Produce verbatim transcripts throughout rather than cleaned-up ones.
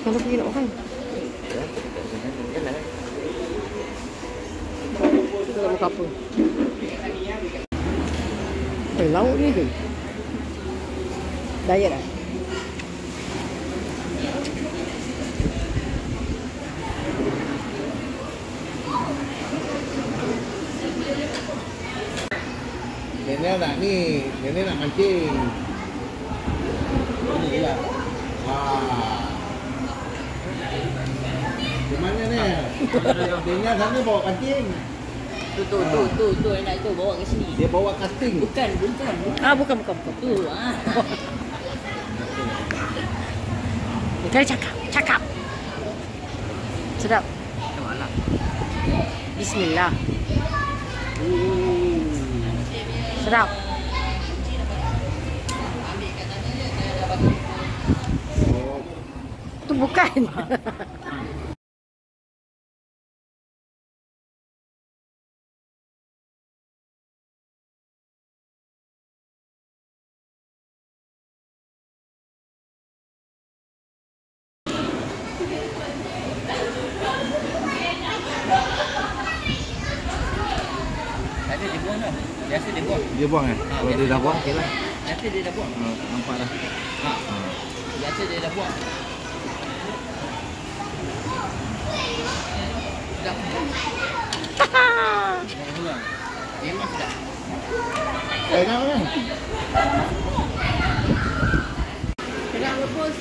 Kalau pergi nak makan. Kita nak makan apa? Eh, lauk ni ke? Diet lah. Nenek nak ni, nenek nak mancing. Ini lah. Wah. Di mana ni? Nenek sana bawa kancing. Tu tu tu tu tu anak tu bawa ke sini. Dia bawa casting. Bukan bukan. Ah, bukan bukan bukan. Tu ah. Kali cakap, cakap. Sedap. Tengoklah. Bismillah. Sedap. Itu bukan. Ada dia buang dah. Biasa dia buang. Dia buang eh? Kalau dia dah buang, okey lah. Biasa dia dah buang. Ha, nampak dah. Ha. Biasa dia dah buang. Dah. Hahaha. Memang sedap. Eh, nak mana? Sedap ke bos?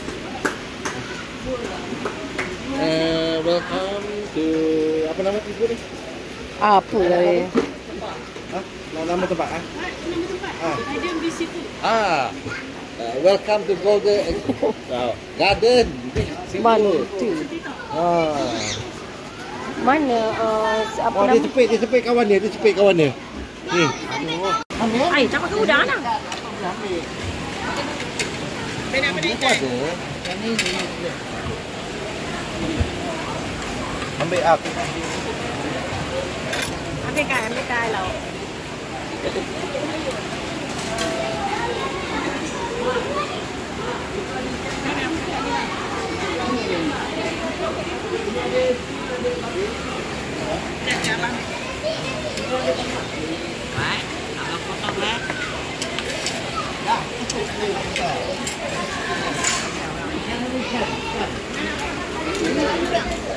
Eh, welcome to apa nama ibu ni? Apa lah? Ha? Nama tempat ah? Nama tempat. Ah. Ada di situ. Ah. Uh, welcome to Golden uh, Garden. Mana tu? Ah. Mana uh, apa Oh, nama? dia cepik, dia cepik kawan dia, dia cepik kawan dia. Ni. Ai, tak pakai udang lah. Benda-benda ada. Yang ni ni. Ambil up. Ambil kai, ambil kai lauk. Baik, abang potong eh. Dah.